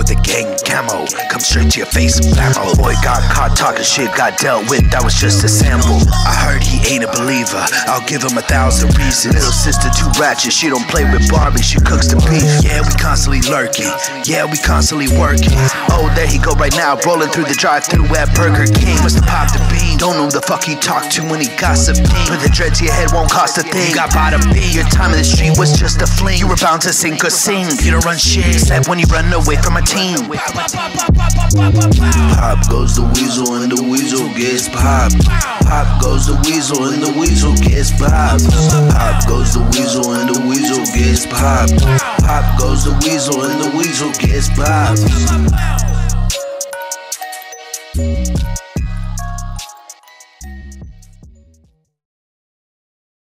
with the gang camo, come straight to your face, blammo. Boy got caught talking shit, got dealt with, that was just a sample. I heard he ain't a believer, I'll give him 1,000 reasons. Little sister too ratchet, she don't play with Barbie, she cooks the beef. Yeah, we constantly lurking, yeah, we constantly working. Oh, there he go right now, rolling through the drive-thru at Burger King. Must have popped a bean, don't know who the fuck he talked to when he gossiping. Put the dread to your head, won't cost a thing. You got bada bing, your time in the street was just a fling. You were bound to sink or sing, you don't run shit except when you run away from a team. Pop goes the weasel and the weasel gets popped. Pop goes the weasel and the weasel gets popped. Pop goes the weasel and the weasel gets popped. Pop goes the weasel and the weasel gets popped.